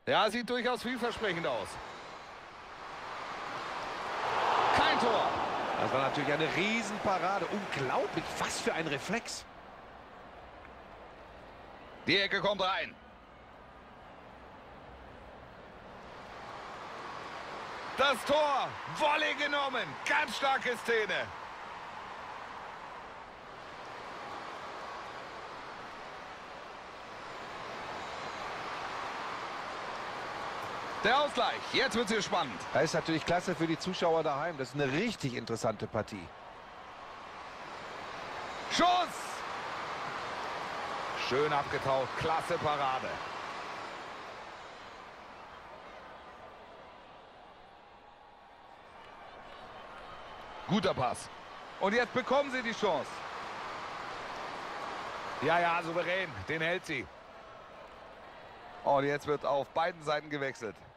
Ja, sieht durchaus vielversprechend aus. Kein Tor. Das war natürlich eine Riesenparade. Unglaublich, was für ein Reflex. Die Ecke kommt rein. Das Tor, Volley genommen. Ganz starke Szene. Der Ausgleich, jetzt wird es spannend. Das ist natürlich klasse für die Zuschauer daheim. Das ist eine richtig interessante Partie. Schuss! Schön abgetaucht, klasse Parade. Guter Pass. Und jetzt bekommen sie die Chance. Ja, souverän, den hält sie. Und jetzt wird auf beiden Seiten gewechselt.